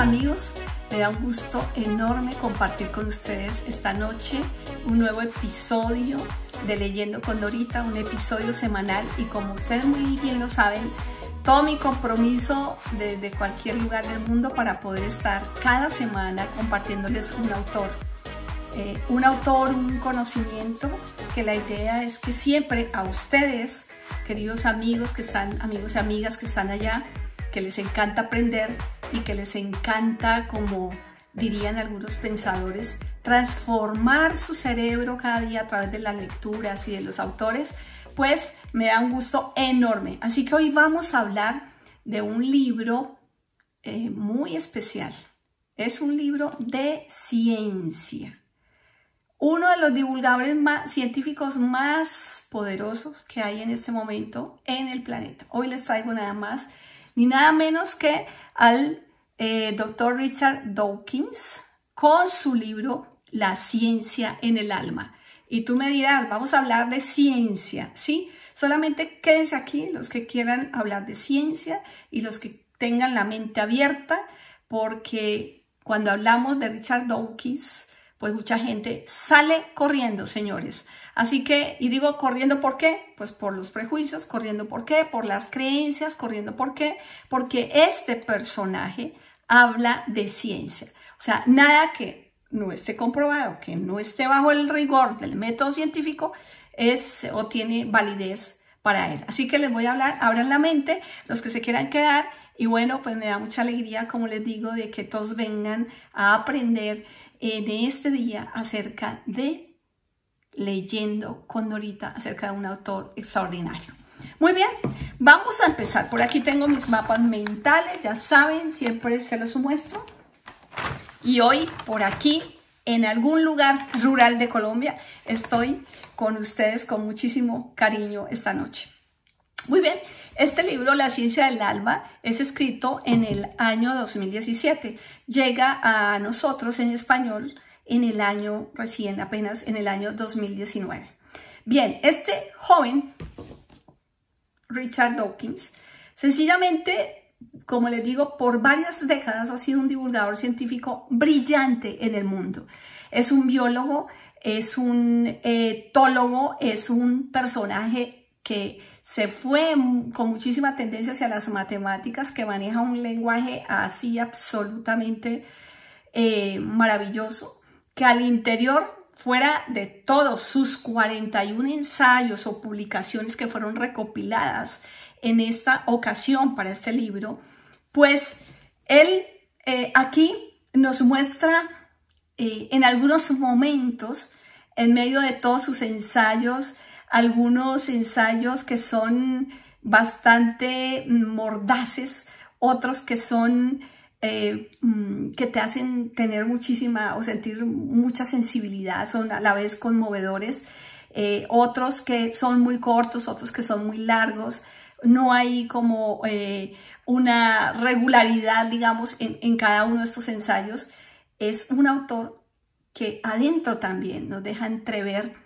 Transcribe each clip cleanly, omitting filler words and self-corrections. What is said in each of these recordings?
amigos, me da un gusto enorme compartir con ustedes esta noche un nuevo episodio de Leyendo con Dorita, un episodio semanal, y como ustedes muy bien lo saben, todo mi compromiso desde cualquier lugar del mundo para poder estar cada semana compartiéndoles un autor, un conocimiento, que la idea es que siempre a ustedes, queridos amigos amigos y amigas que están allá, que les encanta aprender y que les encanta, como dirían algunos pensadores, transformar su cerebro cada día a través de las lecturas y de los autores, pues me da un gusto enorme. Así que hoy vamos a hablar de un libro muy especial. Es un libro de ciencia. Uno de los divulgadores científicos más poderosos que hay en este momento en el planeta. Hoy les traigo nada más ni nada menos que al Dr. Richard Dawkins con su libro La ciencia en el alma. Y tú me dirás, vamos a hablar de ciencia, ¿sí? Solamente quédense aquí los que quieran hablar de ciencia y los que tengan la mente abierta, porque cuando hablamos de Richard Dawkins, pues mucha gente sale corriendo, señores. Así que, y digo corriendo, ¿por qué? Pues por los prejuicios, corriendo, ¿por qué? Por las creencias, corriendo, ¿por qué? Porque este personaje habla de ciencia. O sea, nada que no esté comprobado, que no esté bajo el rigor del método científico, es o tiene validez para él. Así que les voy a hablar, abran la mente, los que se quieran quedar, y bueno, pues me da mucha alegría, como les digo, de que todos vengan a aprender en este día acerca de Leyendo con Dorita, acerca de un autor extraordinario. Muy bien, vamos a empezar. Por aquí tengo mis mapas mentales, ya saben, siempre se los muestro. Y hoy, por aquí, en algún lugar rural de Colombia, estoy con ustedes con muchísimo cariño esta noche. Muy bien, este libro, La ciencia del alma, es escrito en el año 2017. Llega a nosotros en español en el año apenas en el año 2019. Bien, este joven, Richard Dawkins, sencillamente, como les digo, por varias décadas ha sido un divulgador científico brillante en el mundo. Es un biólogo, es un etólogo, es un personaje que se fue con muchísima tendencia hacia las matemáticas, que maneja un lenguaje así absolutamente maravilloso, que al interior, fuera de todos sus 41 ensayos o publicaciones que fueron recopiladas en esta ocasión para este libro, pues él aquí nos muestra en algunos momentos, en medio de todos sus ensayos, algunos ensayos que son bastante mordaces, otros que son que te hacen tener muchísima o sentir mucha sensibilidad, son a la vez conmovedores, otros que son muy cortos, otros que son muy largos. No hay como una regularidad, digamos, en cada uno de estos ensayos. Es un autor que adentro también nos deja entrever,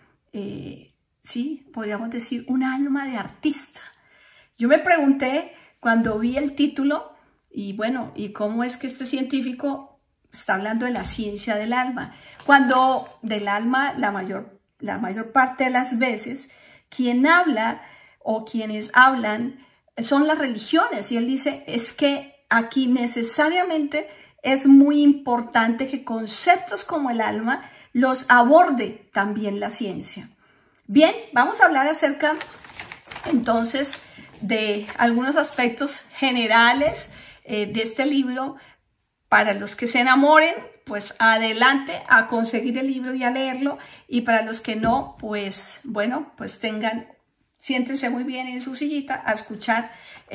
sí, podríamos decir, un alma de artista. Yo me pregunté cuando vi el título, y bueno, ¿y cómo es que este científico está hablando de la ciencia del alma? Cuando del alma, la mayor parte de las veces, quien habla o quienes hablan son las religiones. Y él dice, es que aquí necesariamente es muy importante que conceptos como el alma los aborde también la ciencia. Bien, vamos a hablar acerca entonces de algunos aspectos generales de este libro. Para los que se enamoren, pues adelante a conseguir el libro y a leerlo, y para los que no, pues bueno, pues siéntense muy bien en su sillita a escuchar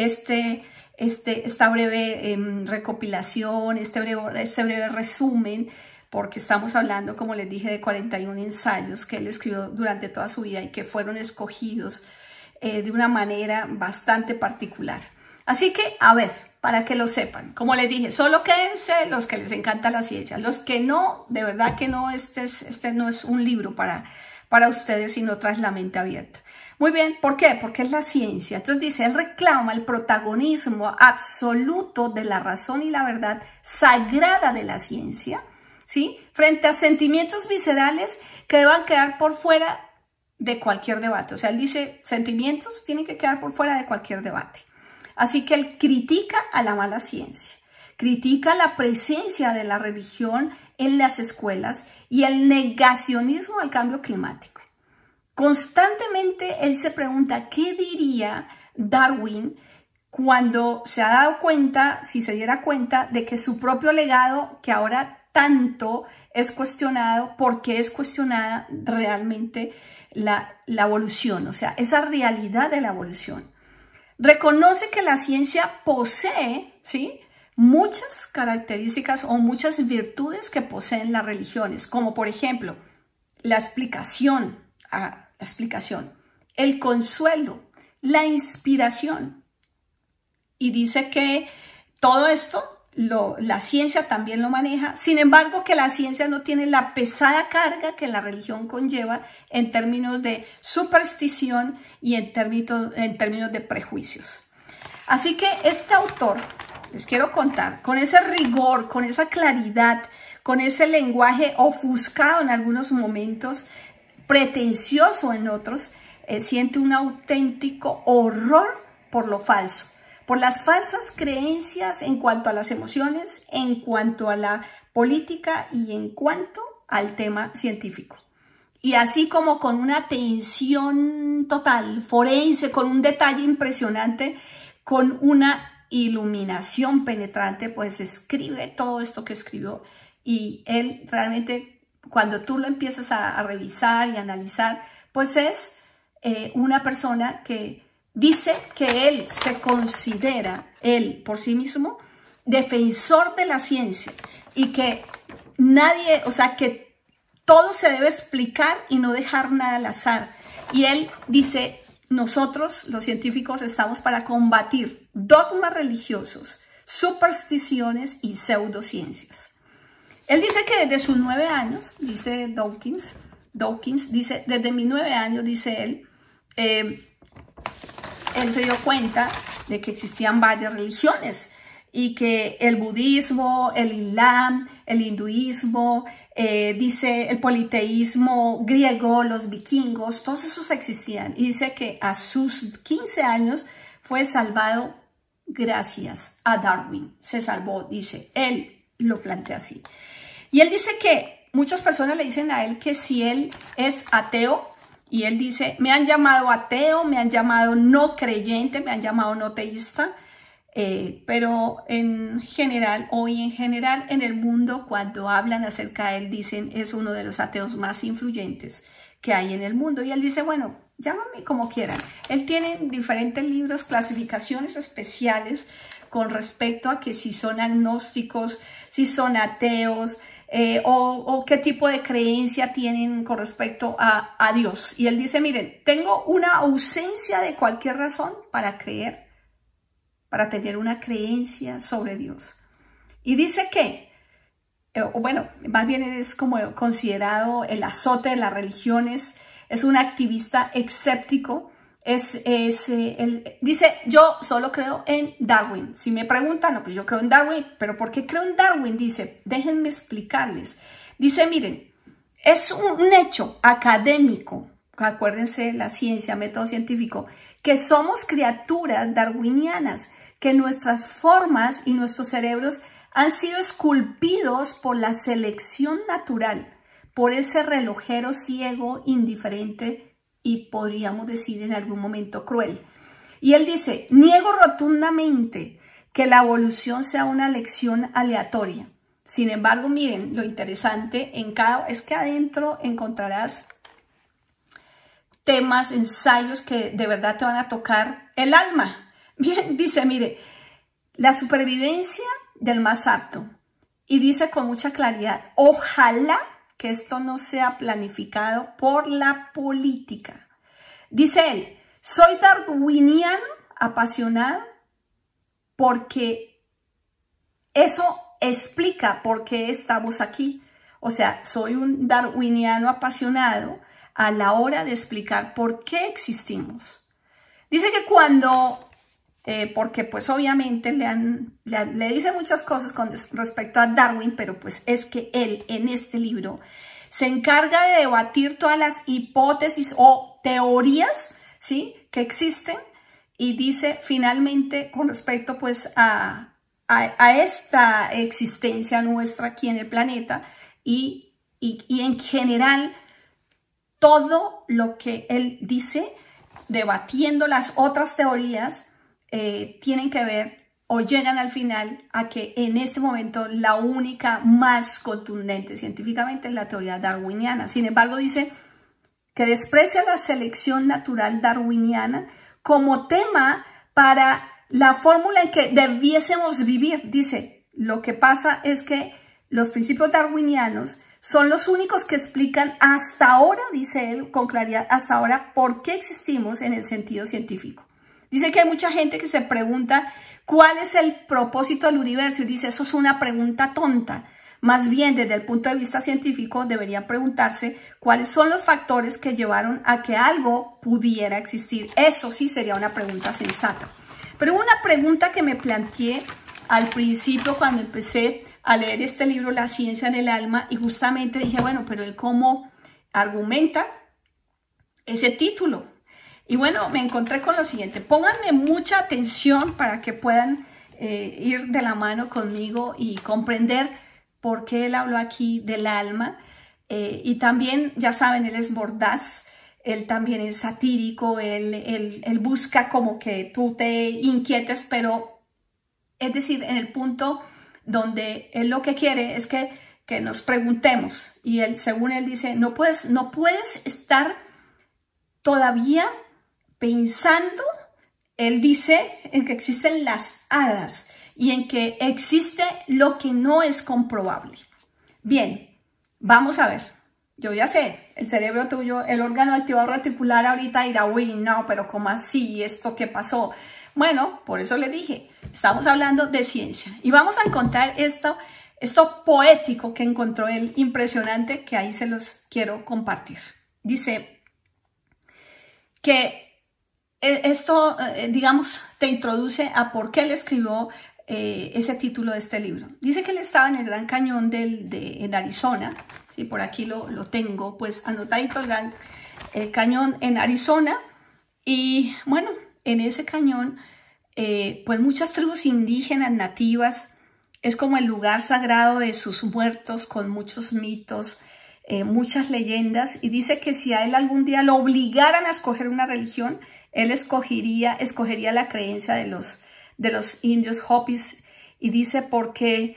esta breve recopilación, este breve resumen, porque estamos hablando, como les dije, de 41 ensayos que él escribió durante toda su vida y que fueron escogidos de una manera bastante particular. Así que, a ver, para que lo sepan, como les dije, solo quédense los que les encanta la ciencia. Los que no, de verdad que no, este no es un libro para ustedes, sino Tras la mente abierta. Muy bien, ¿por qué? Porque es la ciencia. Entonces dice, él reclama el protagonismo absoluto de la razón y la verdad sagrada de la ciencia, ¿sí? Frente a sentimientos viscerales que deban quedar por fuera de cualquier debate. O sea, él dice, sentimientos tienen que quedar por fuera de cualquier debate. Así que él critica a la mala ciencia, critica la presencia de la religión en las escuelas y el negacionismo al cambio climático. Constantemente él se pregunta qué diría Darwin cuando se ha dado cuenta, si se diera cuenta, de que su propio legado, que ahora tanto es cuestionado, porque es cuestionada realmente la evolución, o sea, esa realidad de la evolución. Reconoce que la ciencia posee, ¿sí?, muchas características o muchas virtudes que poseen las religiones, como por ejemplo, la explicación, el consuelo, la inspiración. Y dice que todo esto, la ciencia también lo maneja. Sin embargo, que la ciencia no tiene la pesada carga que la religión conlleva en términos de superstición y en términos de prejuicios. Así que este autor, les quiero contar, con ese rigor, con esa claridad, con ese lenguaje ofuscado en algunos momentos, pretencioso en otros, siente un auténtico horror por lo falso, por las falsas creencias en cuanto a las emociones, en cuanto a la política y en cuanto al tema científico. Y así como con una atención total, forense, con un detalle impresionante, con una iluminación penetrante, pues escribe todo esto que escribió. Y él realmente, cuando tú lo empiezas a revisar y analizar, pues es una persona que dice que él se considera, él por sí mismo, defensor de la ciencia y que nadie, o sea, que todo se debe explicar y no dejar nada al azar. Y él dice, nosotros los científicos estamos para combatir dogmas religiosos, supersticiones y pseudociencias. Él dice que desde sus 9 años, dice Dawkins dice, desde mis 9 años, dice él, él se dio cuenta de que existían varias religiones y que el budismo, el islam, el hinduismo, dice el politeísmo griego, los vikingos, todos esos existían. Y dice que a sus 15 años fue salvado gracias a Darwin. Se salvó, dice, él lo plantea así. Y él dice que muchas personas le dicen a él que si él es ateo, y él dice, me han llamado ateo, me han llamado no creyente, me han llamado no teísta, pero en general, en el mundo, cuando hablan acerca de él, dicen, es uno de los ateos más influyentes que hay en el mundo. Y él dice, bueno, llámame como quieran. Él tiene diferentes libros, clasificaciones especiales con respecto a que si son agnósticos, si son ateos, o qué tipo de creencia tienen con respecto a Dios. Y él dice, miren, tengo una ausencia de cualquier razón para creer, para tener una creencia sobre Dios. Y dice que, bueno, más bien es como considerado el azote de las religiones, es un activista escéptico, dice, yo solo creo en Darwin. Si me preguntan, no, pues yo creo en Darwin, pero ¿por qué creo en Darwin? Dice, déjenme explicarles. Dice, miren, es un hecho académico, acuérdense, la ciencia, método científico, que somos criaturas darwinianas, que nuestras formas y nuestros cerebros han sido esculpidos por la selección natural, por ese relojero ciego, indiferente y podríamos decir en algún momento cruel. Y él dice, niego rotundamente que la evolución sea una lección aleatoria. Sin embargo, miren, lo interesante es que adentro encontrarás temas, ensayos que de verdad te van a tocar el alma. Bien, dice, mire, la supervivencia del más apto. Y dice con mucha claridad, ojalá que esto no sea planificado por la política. Dice él, soy darwiniano apasionado porque eso explica por qué estamos aquí. O sea, soy un darwiniano apasionado a la hora de explicar por qué existimos. Dice que cuando, porque pues obviamente le dice muchas cosas con respecto a Darwin, pero pues es que él en este libro se encarga de debatir todas las hipótesis o teorías, ¿sí?, que existen, y dice finalmente con respecto pues a esta existencia nuestra aquí en el planeta y en general todo lo que él dice, debatiendo las otras teorías, tienen que ver o llegan al final a que en este momento la única más contundente científicamente es la teoría darwiniana. Sin embargo, dice que desprecia la selección natural darwiniana como tema para la fórmula en que debiésemos vivir. Dice, lo que pasa es que los principios darwinianos son los únicos que explican hasta ahora, dice él con claridad, hasta ahora por qué existimos en el sentido científico. Dice que hay mucha gente que se pregunta cuál es el propósito del universo y dice, eso es una pregunta tonta. Más bien, desde el punto de vista científico, deberían preguntarse cuáles son los factores que llevaron a que algo pudiera existir. Eso sí sería una pregunta sensata. Pero una pregunta que me planteé al principio cuando empecé a leer este libro, La ciencia en el alma, y justamente dije, bueno, pero él cómo argumenta ese título. Y bueno, me encontré con lo siguiente. Pónganme mucha atención para que puedan ir de la mano conmigo y comprender por qué él habló aquí del alma. Y también, ya saben, él es mordaz. Él también es satírico, él busca como que tú te inquietes, pero es decir, en el punto donde él lo que quiere es que nos preguntemos. Y él, según él dice, no puedes estar todavía pensando, él dice, en que existen las hadas y en que existe lo que no es comprobable. Bien, vamos a ver. Yo ya sé, el cerebro tuyo, el órgano activador reticular ahorita dirá, uy, no, pero ¿cómo así? ¿Esto qué pasó? Bueno, por eso le dije, estamos hablando de ciencia. Y vamos a encontrar esto poético que encontró él, impresionante, que ahí se los quiero compartir. Dice que esto, digamos, te introduce a por qué él escribió ese título de este libro. Dice que él estaba en el Gran Cañón en Arizona. Sí, por aquí lo tengo, pues anotadito el Gran Cañón en Arizona. Y bueno, en ese cañón, pues muchas tribus indígenas nativas, es como el lugar sagrado de sus muertos, con muchos mitos, muchas leyendas. Y dice que si a él algún día lo obligaran a escoger una religión, él escogería la creencia de los indios Hopis. Y dice porque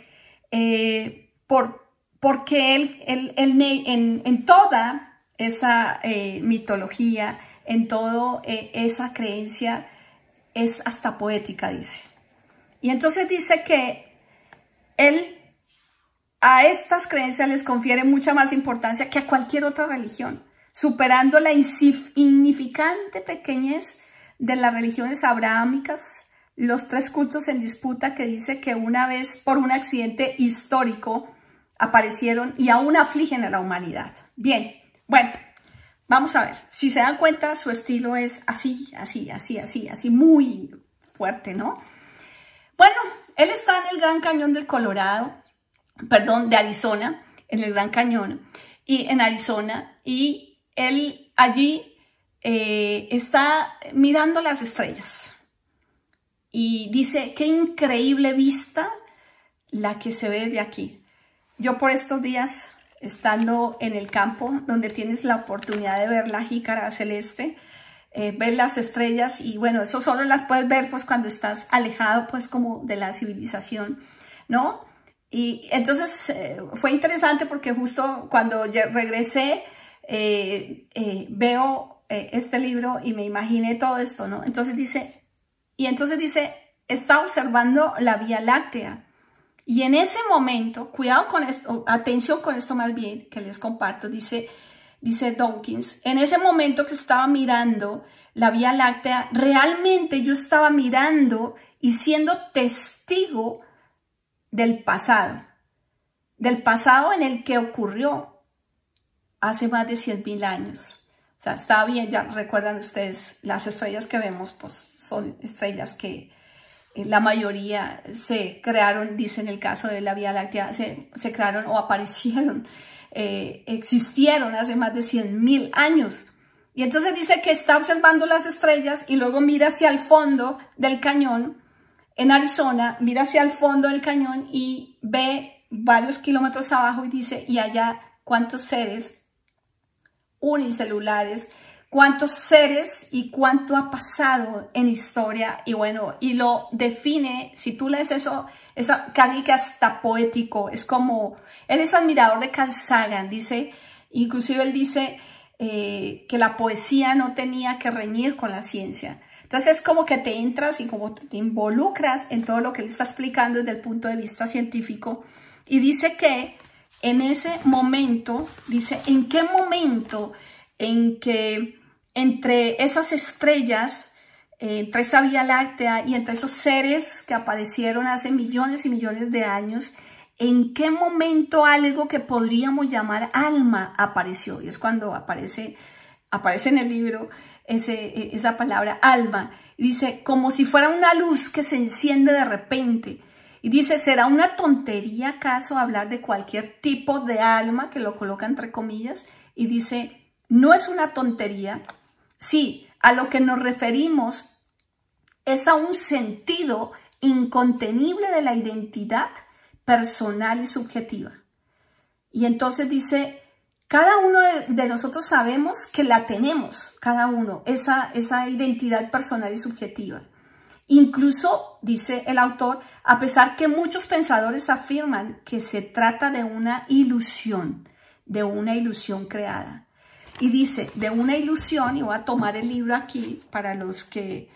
él en toda esa mitología, en toda esa creencia, es hasta poética, dice. Y entonces dice que él a estas creencias les confiere mucha más importancia que a cualquier otra religión, superando la insignificante pequeñez de las religiones abrahámicas, los 3 cultos en disputa que dice que una vez por un accidente histórico aparecieron y aún afligen a la humanidad. Bien, bueno, vamos a ver. Si se dan cuenta, su estilo es así, muy fuerte, ¿no? Bueno, él está en el Gran Cañón del de Arizona, en el Gran Cañón, y en Arizona, y él allí está mirando las estrellas. Y dice, qué increíble vista la que se ve de aquí. Yo por estos días, estando en el campo, donde tienes la oportunidad de ver la jícara celeste, ver las estrellas, y bueno, eso solo las puedes ver pues cuando estás alejado pues como de la civilización, ¿no? Y entonces fue interesante porque justo cuando regresé veo este libro y me imaginé todo esto, ¿no? Entonces dice, está observando la Vía Láctea. Y en ese momento, cuidado con esto, atención con esto más bien, que les comparto, dice Dawkins, en ese momento que estaba mirando la Vía Láctea, realmente yo estaba mirando y siendo testigo del pasado en el que ocurrió hace más de 100.000 años. O sea, está bien, ya recuerdan ustedes, las estrellas que vemos, pues son estrellas que la mayoría se crearon, dice en el caso de la Vía Láctea, se crearon o aparecieron, existieron hace más de 100.000 años. Y entonces dice que está observando las estrellas y luego mira hacia el fondo del cañón, en Arizona, mira hacia el fondo del cañón y ve varios kilómetros abajo y dice, y allá cuántos seres unicelulares, cuántos seres y cuánto ha pasado en historia. Y bueno, y lo define, si tú lees eso, es casi que hasta poético, es como, él es admirador de Carl Sagan, dice, inclusive él dice que la poesía no tenía que reñir con la ciencia. Entonces es como que te entras y como te involucras en todo lo que él está explicando desde el punto de vista científico. Y dice que en ese momento, dice, ¿en qué momento en que entre esas estrellas, entre esa Vía Láctea y entre esos seres que aparecieron hace millones y millones de años, en qué momento algo que podríamos llamar alma apareció? Y es cuando aparece en el libro esa palabra alma. Y dice, como si fuera una luz que se enciende de repente. Y dice, ¿será una tontería acaso hablar de cualquier tipo de alma? Que lo coloca entre comillas. Y dice, no es una tontería. Sí, a lo que nos referimos es a un sentido incontenible de la identidad personal y subjetiva. Y entonces dice, cada uno de nosotros sabemos que la tenemos, cada uno, esa identidad personal y subjetiva. Incluso, dice el autor, a pesar que muchos pensadores afirman que se trata de una ilusión creada. Y dice, de una ilusión, y voy a tomar el libro aquí para los que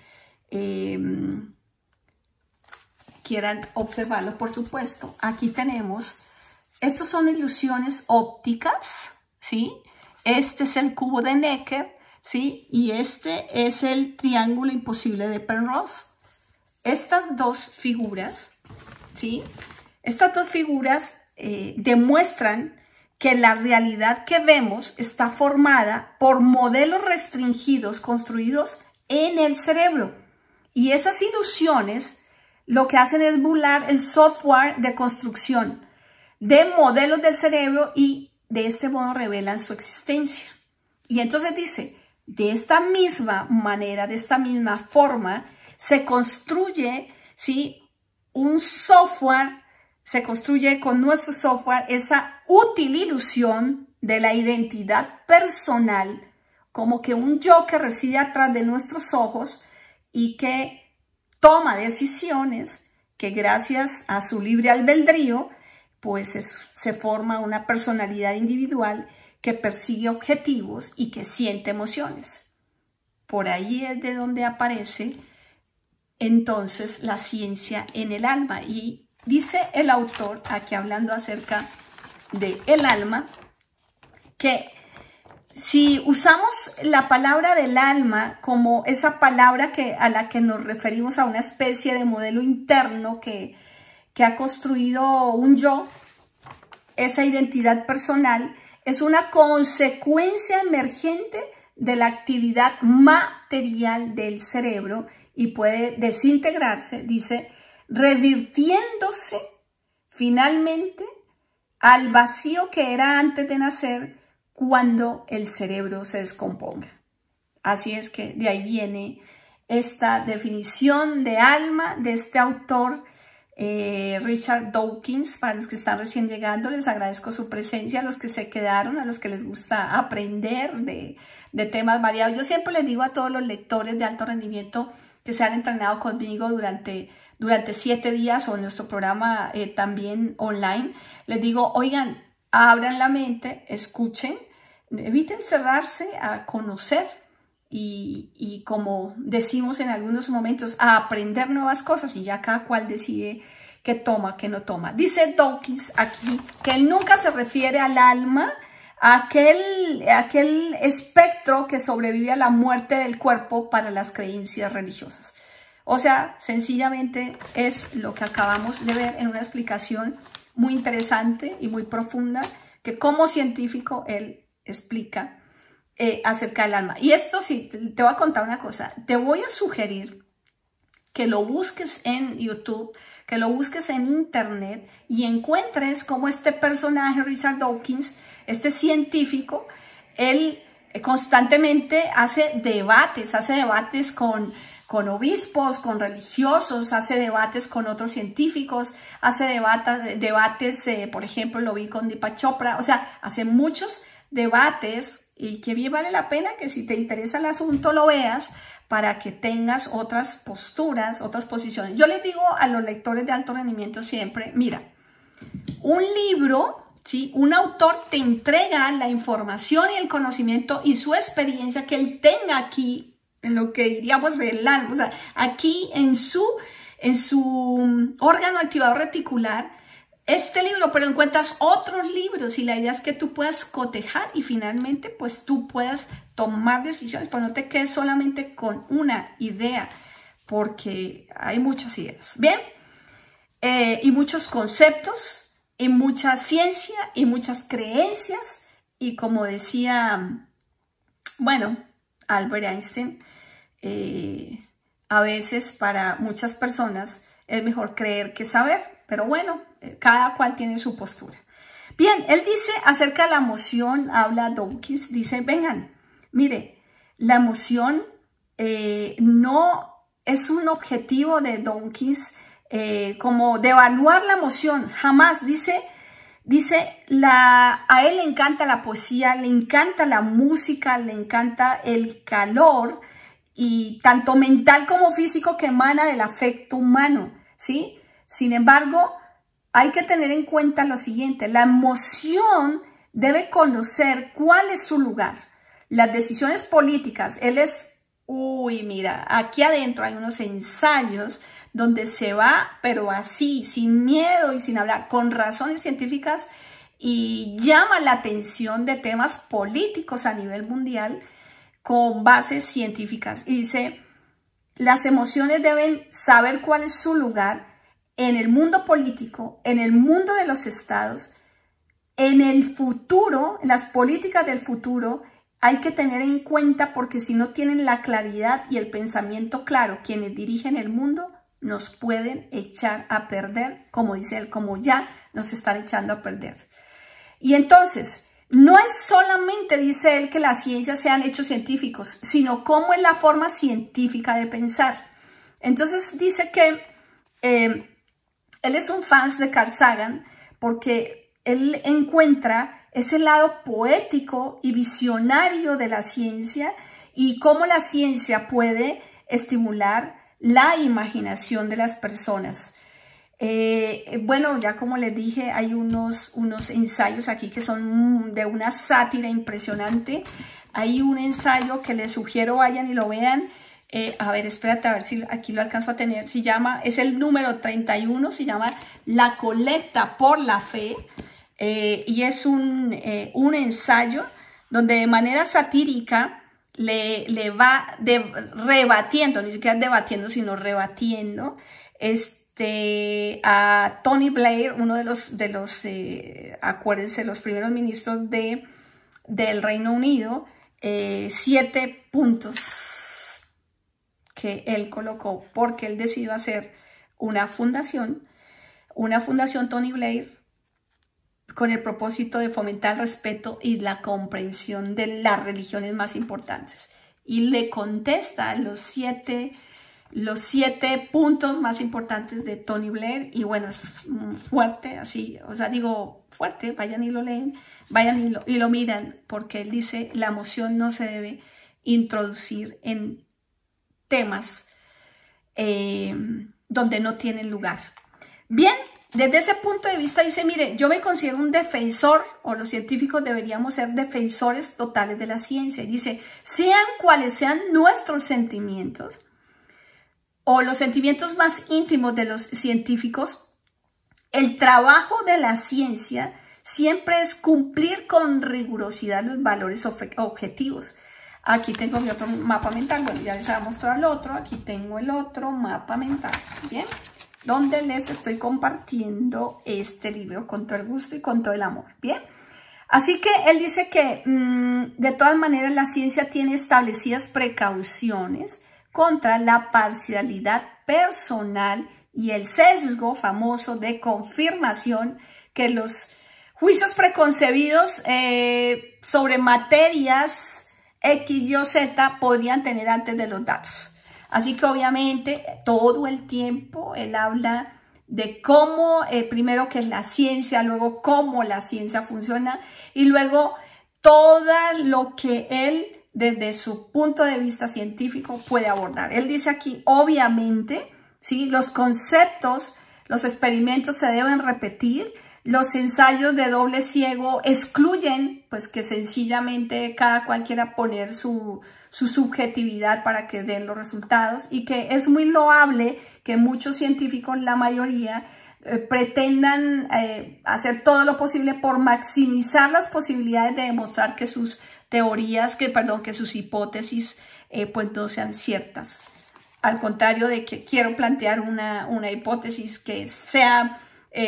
quieran observarlo, por supuesto. Aquí tenemos, estos son ilusiones ópticas, ¿sí? Este es el cubo de Necker, ¿sí? Y este es el triángulo imposible de Penrose. Estas dos figuras, ¿sí? Estas dos figuras demuestran que la realidad que vemos está formada por modelos restringidos construidos en el cerebro. Y esas ilusiones lo que hacen es burlar el software de construcción de modelos del cerebro y de este modo revelan su existencia. Y entonces dice, de esta misma manera, de esta misma forma, se construye, ¿sí?, un software, se construye con nuestro software esa útil ilusión de la identidad personal, como que un yo que reside atrás de nuestros ojos y que toma decisiones que gracias a su libre albedrío, pues se forma una personalidad individual que persigue objetivos y que siente emociones. Por ahí es de donde aparece entonces la ciencia en el alma. Y dice el autor, aquí hablando acerca del alma, que si usamos la palabra del alma como esa palabra a la que nos referimos a una especie de modelo interno que ha construido un yo, esa identidad personal es una consecuencia emergente de la actividad material del cerebro y puede desintegrarse, dice, revirtiéndose finalmente al vacío que era antes de nacer cuando el cerebro se descomponga. Así es que de ahí viene esta definición de alma de este autor, Richard Dawkins. Para los que están recién llegando, les agradezco su presencia, a los que se quedaron, a los que les gusta aprender de temas variados. Yo siempre les digo a todos los lectores de alto rendimiento que se han entrenado conmigo durante 7 días o en nuestro programa también online, les digo, oigan, abran la mente, escuchen, eviten cerrarse a conocer y como decimos en algunos momentos, a aprender nuevas cosas, y ya cada cual decide qué toma, qué no toma. Dice Dawkins aquí que él nunca se refiere al alma, a aquel espectro que sobrevive a la muerte del cuerpo para las creencias religiosas. O sea, sencillamente es lo que acabamos de ver en una explicación muy interesante y muy profunda que como científico él explica acerca del alma. Y esto sí, te voy a contar una cosa. Te voy a sugerir que lo busques en YouTube, que lo busques en internet y encuentres cómo este personaje, Richard Dawkins, este científico, él constantemente hace debates con obispos, con religiosos, hace debates con otros científicos, hace debates, por ejemplo, lo vi con Deepak Chopra, o sea, hace muchos debates y que bien vale la pena que si te interesa el asunto lo veas para que tengas otras posturas, otras posiciones. Yo les digo a los lectores de alto rendimiento siempre, mira, un libro, ¿sí? Un autor te entrega la información y el conocimiento y su experiencia que él tenga aquí, en lo que diríamos del alma, o sea, aquí en su órgano activador reticular, este libro, pero encuentras otros libros y la idea es que tú puedas cotejar y finalmente pues tú puedas tomar decisiones, pues no te quedes solamente con una idea, porque hay muchas ideas, ¿bien? Y muchos conceptos, y mucha ciencia, y muchas creencias, y como decía, bueno, Albert Einstein, a veces para muchas personas es mejor creer que saber, pero bueno, cada cual tiene su postura. Bien, él dice acerca de la emoción, habla Dawkins, dice, vengan, mire, la emoción no es un objetivo de Dawkins como de evaluar la emoción, jamás, dice, a él le encanta la poesía, le encanta la música, le encanta el calor, y tanto mental como físico que emana del afecto humano, ¿sí? Sin embargo, hay que tener en cuenta lo siguiente, la emoción debe conocer cuál es su lugar. Las decisiones políticas, él es, mira, aquí adentro hay unos ensayos donde se va, pero así, sin miedo y sin hablar, con razones científicas y llama la atención de temas políticos a nivel mundial con bases científicas. Y dice, las emociones deben saber cuál es su lugar en el mundo político, en el mundo de los estados, en el futuro, en las políticas del futuro, hay que tener en cuenta porque si no tienen la claridad y el pensamiento claro, quienes dirigen el mundo nos pueden echar a perder, como dice él, como ya nos están echando a perder. Y entonces, no es solamente, dice él, que las ciencias sean hechos científicos, sino cómo es la forma científica de pensar. Entonces dice que él es un fan de Carl Sagan porque él encuentra ese lado poético y visionario de la ciencia y cómo la ciencia puede estimular la imaginación de las personas. Bueno, ya como les dije, hay unos ensayos aquí que son de una sátira impresionante. Hay un ensayo que les sugiero vayan y lo vean. A ver, espérate, a ver si aquí lo alcanzo a tener. Es el número 31, se llama La colecta por la fe. Y es un ensayo donde de manera satírica le va rebatiendo, ni siquiera debatiendo, sino rebatiendo, a Tony Blair, uno de los acuérdense, los primeros ministros del Reino Unido, 7 puntos que él colocó, porque él decidió hacer una fundación Tony Blair, con el propósito de fomentar el respeto y la comprensión de las religiones más importantes. Y le contesta los siete puntos más importantes de Tony Blair, y bueno, es fuerte, así, o sea, digo fuerte, vayan y lo leen, vayan y lo miran, porque él dice, la emoción no se debe introducir en temas donde no tienen lugar. Bien, desde ese punto de vista dice, mire, yo me considero un defensor, o los científicos deberíamos ser defensores totales de la ciencia, y dice, sean cuales sean nuestros sentimientos, o los sentimientos más íntimos de los científicos, el trabajo de la ciencia siempre es cumplir con rigurosidad los valores objetivos. Aquí tengo mi otro mapa mental, bueno, ya les voy a mostrar el otro, aquí tengo el otro mapa mental, ¿bien? Donde les estoy compartiendo este libro con todo el gusto y con todo el amor, ¿bien? Así que él dice que de todas maneras la ciencia tiene establecidas precauciones contra la parcialidad personal y el sesgo famoso de confirmación que los juicios preconcebidos sobre materias X, Y o Z podrían tener antes de los datos. Así que obviamente todo el tiempo él habla de cómo, primero que es la ciencia, luego cómo la ciencia funciona y luego todo lo que él desde su punto de vista científico puede abordar. Él dice aquí, obviamente, ¿sí? Los conceptos, los experimentos se deben repetir, los ensayos de doble ciego excluyen pues que sencillamente cada cual quiera poner su subjetividad para que den los resultados y que es muy loable que muchos científicos, la mayoría, pretendan hacer todo lo posible por maximizar las posibilidades de demostrar que sus teorías, que sus hipótesis pues no sean ciertas. Al contrario de que quiero plantear una hipótesis que sea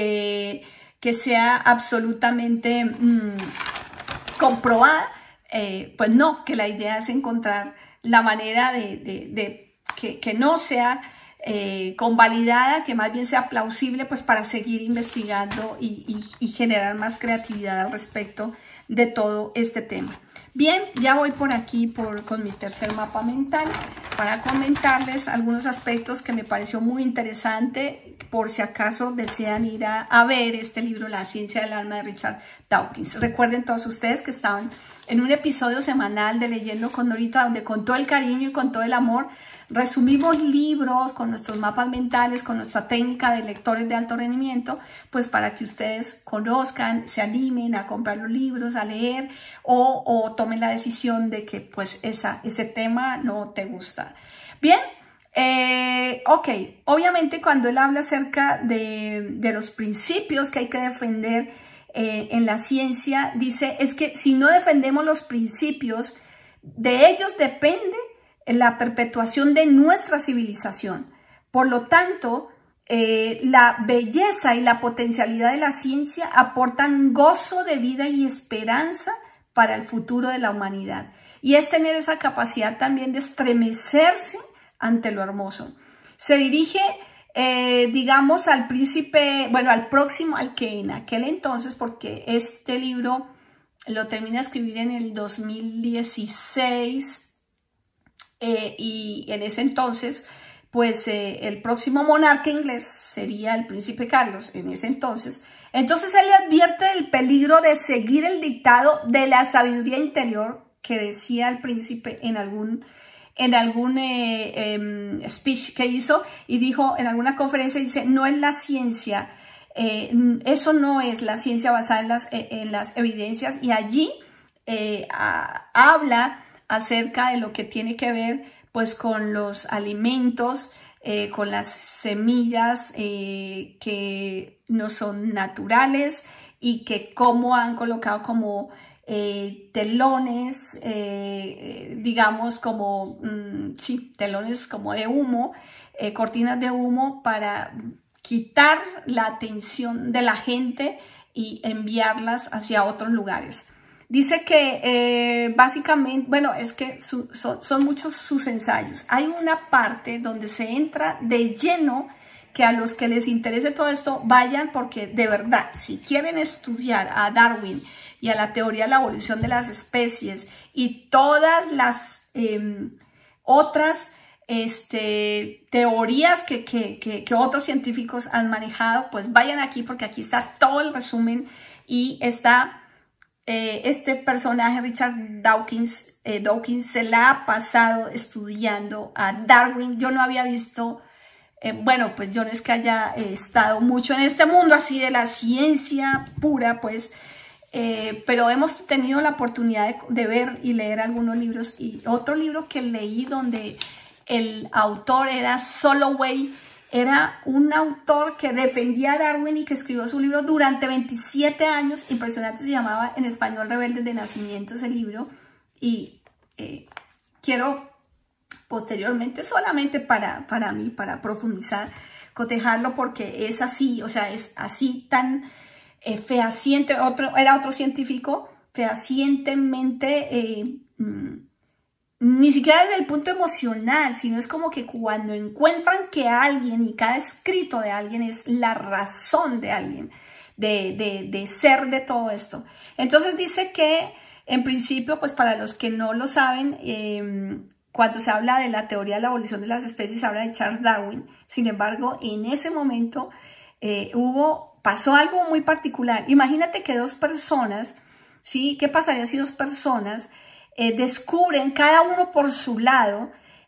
absolutamente comprobada, pues no, que la idea es encontrar la manera de que no sea convalidada, que más bien sea plausible, pues para seguir investigando y generar más creatividad al respecto de todo este tema. Bien, ya voy por aquí con mi tercer mapa mental para comentarles algunos aspectos que me pareció muy interesante, por si acaso desean ir a ver este libro, La ciencia del alma de Richard Dawkins. Recuerden todos ustedes que estaban en un episodio semanal de Leyendo con Dorita, donde con todo el cariño y con todo el amor resumimos libros con nuestros mapas mentales, con nuestra técnica de lectores de alto rendimiento, pues para que ustedes conozcan, se animen a comprar los libros, a leer o tomen la decisión de que pues ese tema no te gusta. Bien, ok, obviamente cuando él habla acerca de los principios que hay que defender en la ciencia, dice, es que si no defendemos los principios, de ellos depende la perpetuación de nuestra civilización. Por lo tanto, la belleza y la potencialidad de la ciencia aportan gozo de vida y esperanza para el futuro de la humanidad. Y es tener esa capacidad también de estremecerse ante lo hermoso. Se dirige, digamos, al príncipe, bueno, al próximo, al que en aquel entonces, porque este libro lo termina de escribir en el 2016, y en ese entonces, pues el próximo monarca inglés sería el príncipe Carlos en ese entonces. Entonces él le advierte del peligro de seguir el dictado de la sabiduría interior que decía el príncipe en algún speech que hizo, y dijo en alguna conferencia, dice, no es la ciencia, eso no es la ciencia basada en las evidencias, y allí habla acerca de lo que tiene que ver pues con los alimentos, con las semillas que no son naturales y que cómo han colocado como telones, digamos como, sí, telones como de humo, cortinas de humo para quitar la atención de la gente y enviarlas hacia otros lugares. Dice que básicamente, bueno, es que son muchos sus ensayos. Hay una parte donde se entra de lleno, que a los que les interese todo esto vayan, porque de verdad, si quieren estudiar a Darwin y a la teoría de la evolución de las especies y todas las otras teorías que otros científicos han manejado, pues vayan aquí, porque aquí está todo el resumen y está... este personaje, Richard Dawkins, se la ha pasado estudiando a Darwin. Yo no había visto, bueno, pues yo no es que haya estado mucho en este mundo así de la ciencia pura, pues, pero hemos tenido la oportunidad de ver y leer algunos libros. Y otro libro que leí donde el autor era Soloway, era un autor que defendía a Darwin y que escribió su libro durante 27 años, impresionante, se llamaba en español Rebeldes de Nacimiento ese libro, y quiero posteriormente, solamente para mí, para profundizar, cotejarlo, porque es así, o sea, es así tan fehaciente. Era otro científico fehacientemente, ni siquiera desde el punto emocional, sino es como que cuando encuentran que alguien y cada escrito de alguien es la razón de alguien, de ser de todo esto. Entonces dice que en principio, pues para los que no lo saben, cuando se habla de la teoría de la evolución de las especies, se habla de Charles Darwin. Sin embargo, en ese momento pasó algo muy particular. Imagínate que dos personas, ¿sí? ¿Qué pasaría si dos personas descubren cada uno por su lado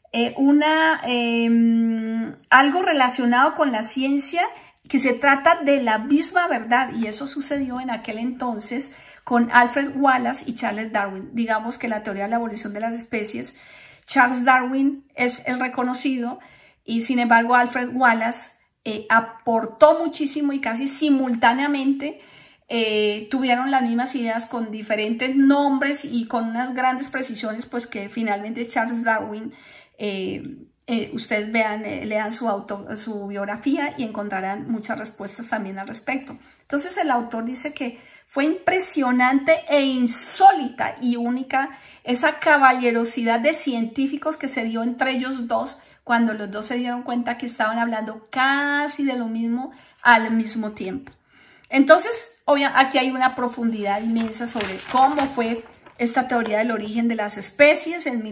algo relacionado con la ciencia, que se trata de la misma verdad? Y eso sucedió en aquel entonces con Alfred Wallace y Charles Darwin. Digamos que la teoría de la evolución de las especies, Charles Darwin es el reconocido y sin embargo Alfred Wallace aportó muchísimo y casi simultáneamente tuvieron las mismas ideas con diferentes nombres y con unas grandes precisiones, pues que finalmente Charles Darwin, ustedes vean, lean su biografía y encontrarán muchas respuestas también al respecto. Entonces el autor dice que fue impresionante e insólita y única esa caballerosidad de científicos que se dio entre ellos dos cuando los dos se dieron cuenta que estaban hablando casi de lo mismo al mismo tiempo. Entonces, aquí hay una profundidad inmensa sobre cómo fue esta teoría del origen de las especies en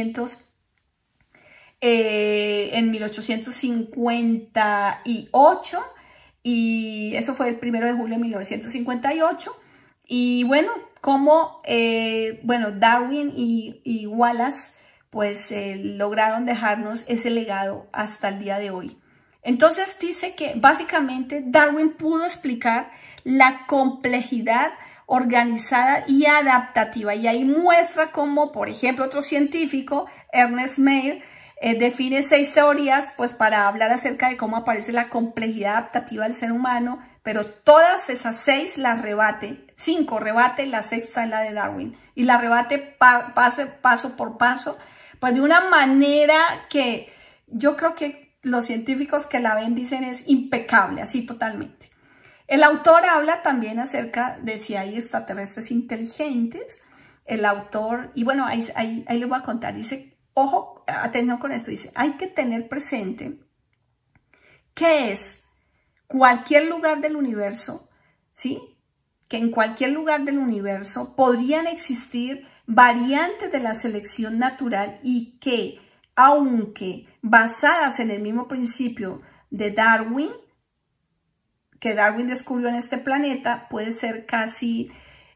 1858, y eso fue el 1 de julio de 1958. Y bueno, como Darwin y Wallace pues lograron dejarnos ese legado hasta el día de hoy. Entonces dice que básicamente Darwin pudo explicar la complejidad organizada y adaptativa, y ahí muestra cómo, por ejemplo, otro científico, Ernest Mayr, define 6 teorías pues para hablar acerca de cómo aparece la complejidad adaptativa del ser humano, pero todas esas 6 las rebate, 5 rebate, la 6ª es la de Darwin, y la rebate paso por paso, pues de una manera que yo creo que los científicos que la ven dicen es impecable, así totalmente. El autor habla también acerca de si hay extraterrestres inteligentes. El autor, y bueno, ahí les voy a contar, dice, ojo, atención con esto, dice, hay que tener presente que es cualquier lugar del universo, ¿sí? Que en cualquier lugar del universo podrían existir variantes de la selección natural y que, aunque basadas en el mismo principio de Darwin, que Darwin descubrió en este planeta, pueden ser casi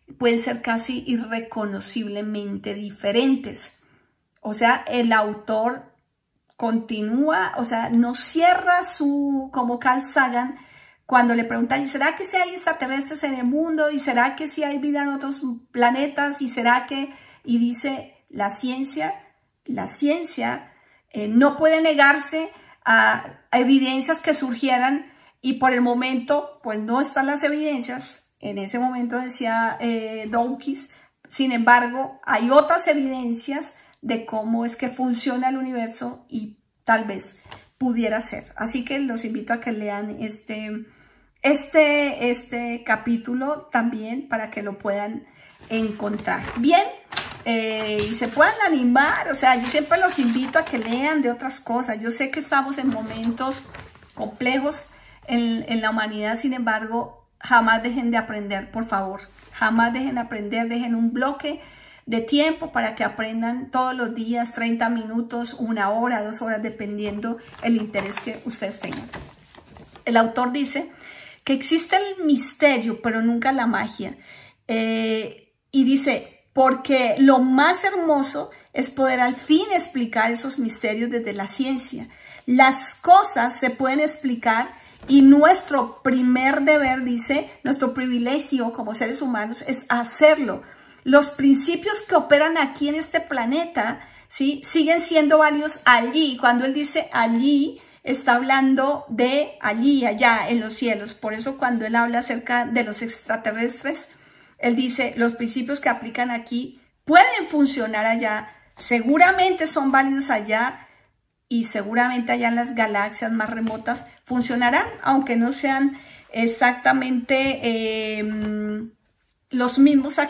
irreconociblemente diferentes. O sea, el autor continúa, o sea, no cierra como Carl Sagan, cuando le preguntan, ¿y será que sí hay extraterrestres en el mundo? ¿Y será que sí hay vida en otros planetas? ¿Y será que...? Y dice, la ciencia no puede negarse a evidencias que surgieran, y por el momento, pues no están las evidencias. En ese momento decía Dawkins, sin embargo, hay otras evidencias de cómo es que funciona el universo y tal vez pudiera ser. Así que los invito a que lean este capítulo también para que lo puedan encontrar. Bien, y se puedan animar, o sea, yo siempre los invito a que lean de otras cosas. Yo sé que estamos en momentos complejos en la humanidad, sin embargo, jamás dejen de aprender, por favor. Jamás dejen de aprender, dejen un bloque de tiempo para que aprendan todos los días, 30 minutos, 1 hora, 2 horas, dependiendo el interés que ustedes tengan. El autor dice que existe el misterio, pero nunca la magia. Y dice, porque lo más hermoso es poder al fin explicar esos misterios desde la ciencia. Las cosas se pueden explicar y nuestro primer deber, dice, nuestro privilegio como seres humanos es hacerlo. Los principios que operan aquí en este planeta, ¿sí?, siguen siendo válidos allí. Cuando él dice allí, está hablando de allí, allá, en los cielos. Por eso cuando él habla acerca de los extraterrestres, él dice, los principios que aplican aquí pueden funcionar allá, seguramente son válidos allá, y seguramente allá en las galaxias más remotas funcionarán, aunque no sean exactamente los mismos aquí,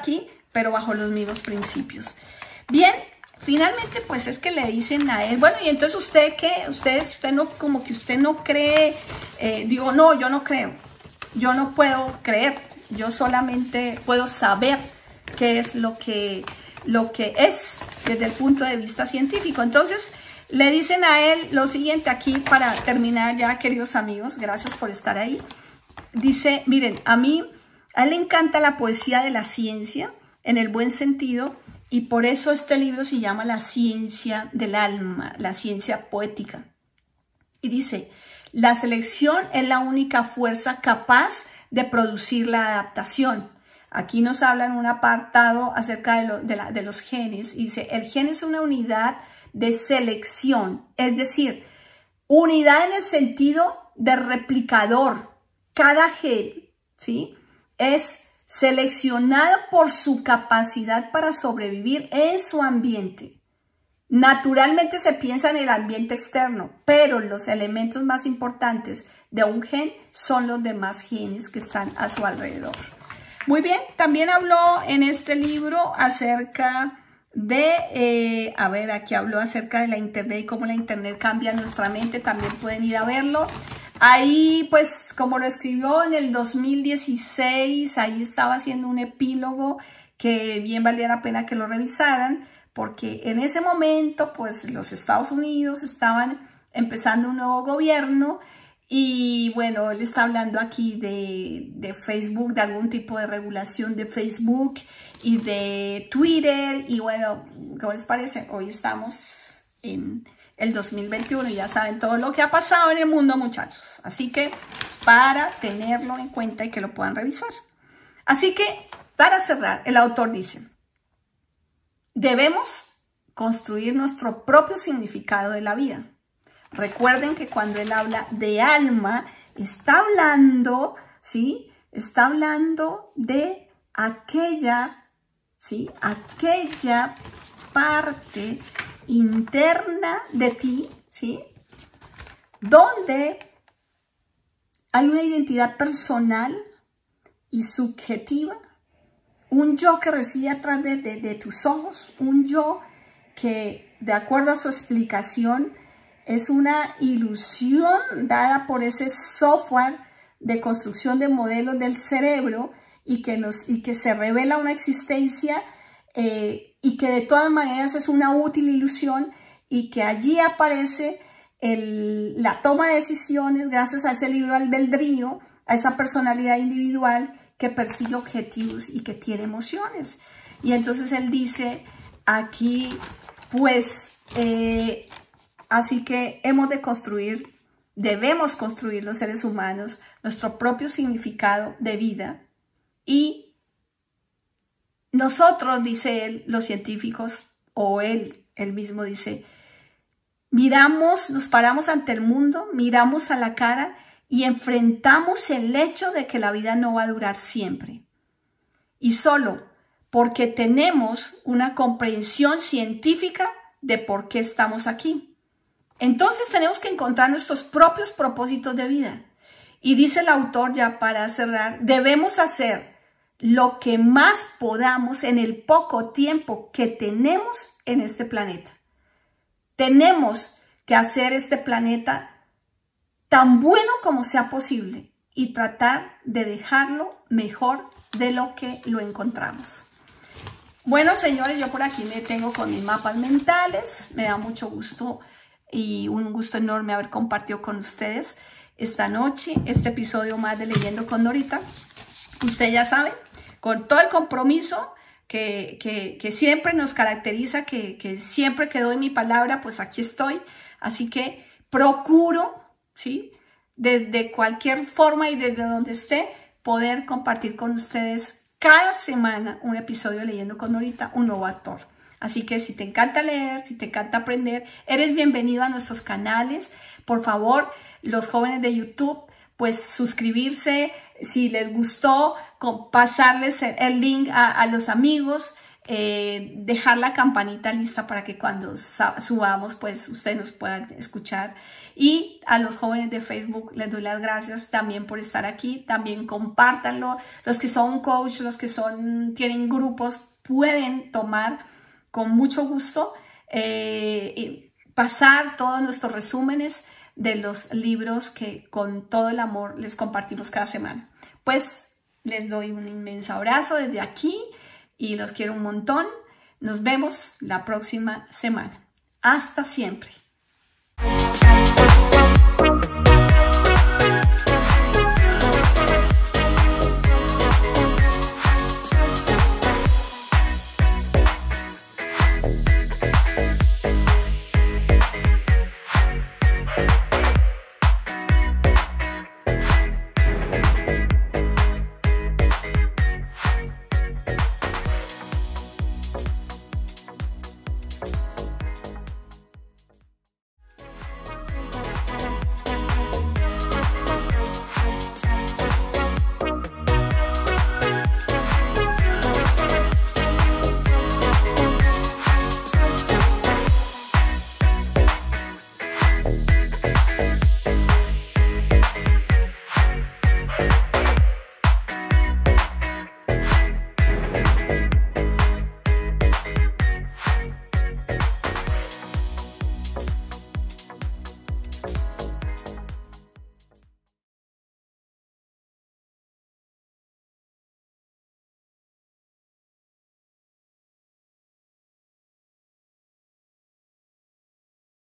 pero bajo los mismos principios. Bien, finalmente pues es que le dicen a él, bueno, y entonces usted qué, usted no, como que usted no cree, digo, no, yo no creo, yo no puedo creer, yo solamente puedo saber qué es lo que es desde el punto de vista científico. Entonces le dicen a él lo siguiente aquí para terminar ya, queridos amigos, gracias por estar ahí. Dice, miren, a él le encanta la poesía de la ciencia en el buen sentido, y por eso este libro se llama La ciencia del alma, la ciencia poética. Y dice, la selección es la única fuerza capaz de producir la adaptación. Aquí nos habla en un apartado acerca de los genes. Y dice, el gen es una unidad de selección, es decir, unidad en el sentido de replicador. Cada gen, ¿sí?, es seleccionado por su capacidad para sobrevivir en su ambiente. Naturalmente se piensa en el ambiente externo, pero los elementos más importantes de un gen son los demás genes que están a su alrededor. Muy bien, también habló en este libro acerca de, aquí habló acerca de la internet y cómo la internet cambia nuestra mente, también pueden ir a verlo. Ahí, pues, como lo escribió en el 2016, ahí estaba haciendo un epílogo que bien valía la pena que lo revisaran, porque en ese momento, pues, los Estados Unidos estaban empezando un nuevo gobierno. Y bueno, él está hablando aquí de Facebook, de algún tipo de regulación de Facebook y de Twitter. Y bueno, ¿cómo les parece? Hoy estamos en el 2021 y ya saben todo lo que ha pasado en el mundo, muchachos. Así que para tenerlo en cuenta y que lo puedan revisar. Así que para cerrar, el autor dice, debemos construir nuestro propio significado de la vida. Recuerden que cuando él habla de alma, está hablando, ¿sí? Está hablando de aquella, ¿sí?, aquella parte interna de ti, ¿sí?, donde hay una identidad personal y subjetiva, un yo que reside atrás de tus ojos, un yo que, de acuerdo a su explicación, es una ilusión dada por ese software de construcción de modelos del cerebro y que se revela una existencia y que de todas maneras es una útil ilusión, y que allí aparece la toma de decisiones gracias a ese libre albedrío, a esa personalidad individual que persigue objetivos y que tiene emociones. Y entonces él dice aquí, pues, así que debemos construir los seres humanos nuestro propio significado de vida, y nosotros, dice él, los científicos, o él mismo dice, nos paramos ante el mundo, miramos a la cara y enfrentamos el hecho de que la vida no va a durar siempre. Y solo porque tenemos una comprensión científica de por qué estamos aquí. Entonces tenemos que encontrar nuestros propios propósitos de vida. Y dice el autor, ya para cerrar, debemos hacer lo que más podamos en el poco tiempo que tenemos en este planeta. Tenemos que hacer este planeta tan bueno como sea posible y tratar de dejarlo mejor de lo que lo encontramos. Bueno, señores, yo por aquí me tengo con mis mapas mentales. Me da mucho gusto y un gusto enorme haber compartido con ustedes esta noche este episodio más de Leyendo con Norita. Usted ya sabe, con todo el compromiso que siempre nos caracteriza, que siempre que doy mi palabra, pues aquí estoy. Así que procuro, ¿sí?, desde cualquier forma y desde donde esté, poder compartir con ustedes cada semana un episodio de Leyendo con Norita, un nuevo autor. Así que si te encanta leer, si te encanta aprender, eres bienvenido a nuestros canales. Por favor, los jóvenes de YouTube, pues suscribirse, si les gustó, pasarles el link a los amigos, dejar la campanita lista para que cuando subamos, pues ustedes nos puedan escuchar. Y a los jóvenes de Facebook les doy las gracias también por estar aquí. También compártanlo. Los que son coach, los que tienen grupos, pueden tomar con mucho gusto, pasar todos nuestros resúmenes de los libros que con todo el amor les compartimos cada semana. Pues les doy un inmenso abrazo desde aquí y los quiero un montón. Nos vemos la próxima semana. Hasta siempre.